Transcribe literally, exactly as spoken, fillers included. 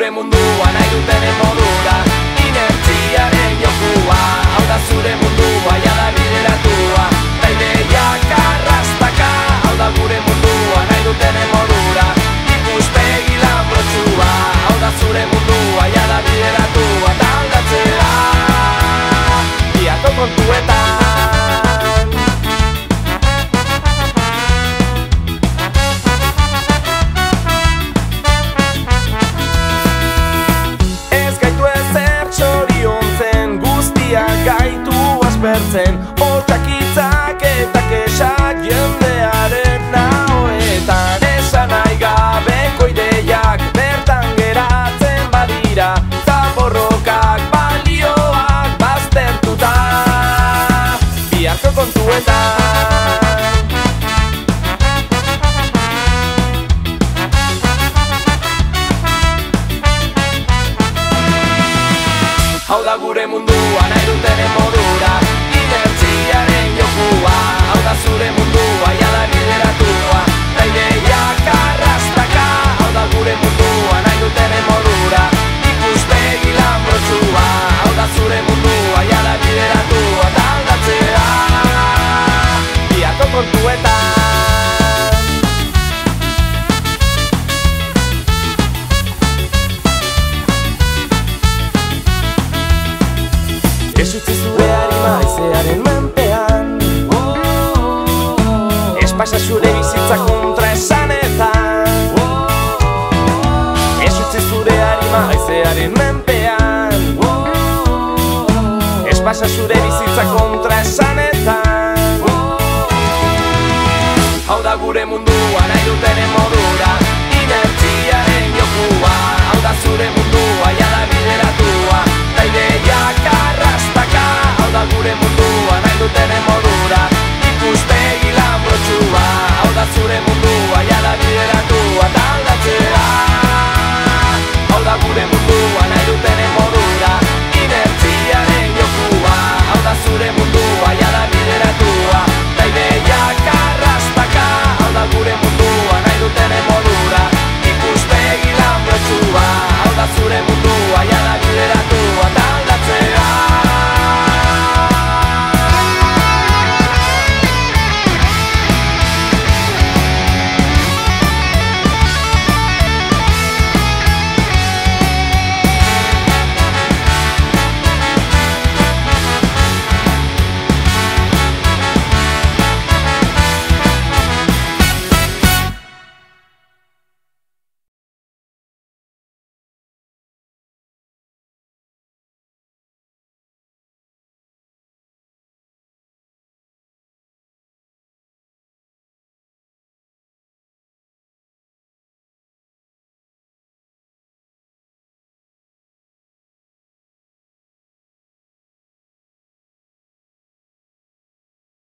gure mundua nahi dutenen modura, inertziaren jokua. Hau da zure mundua, jada bideratua, ta ideiak arrastaka. Hau da gure mundua nahi dutenen modura, ikuspegi lanbrotsua. Hau da zure mundua, jada bideratua, ta aldatzea biako kontuetan. Gaitu aspertzen, hotxakitzak eta kesak jendearen nahoetan. Esan nahi gabeko ideiak bertan geratzen badira, zaborrokak balioak baztertuta biharko kontuetan. Hau da gure mundua nahi dutenen modura, inertziaren jokua. Hau da zure mundua, jada bideratua, ta ideiak arrastaka. Hau da gure mundua nahi dutenen modura, ikuspegi lanbrotsua. Hau da zure mundua, jada bideratua, ta aldatzea biako kontuetan. Ez utzi zure harima haizearen menpean, ez pasa zure bizitza kontra esanetan. Ez utzi zure harima haizearen menpean, ez pasa zure bizitza kontra esanetan. Hau da gure mundua nahi dutenen modua,